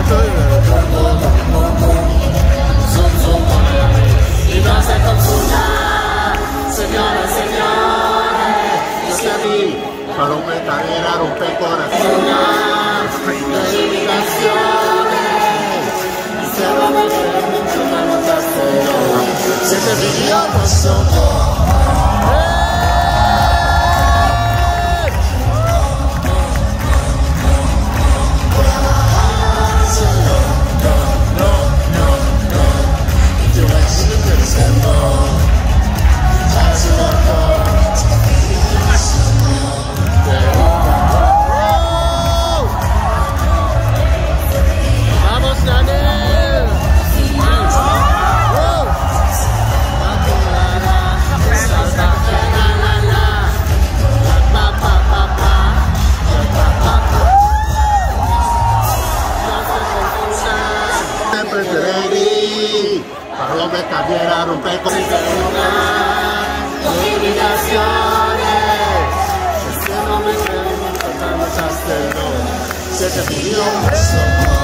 Y no se confunda, señoras, señores, es que a mí, para un metalera rompe corazones, de limitaciones, y se va a meter mucho más hacerlo, se te vivió nosotros. Palome también a romper con limitaciones, ese no me creo, no tratamos de hacerlo, se te pidió.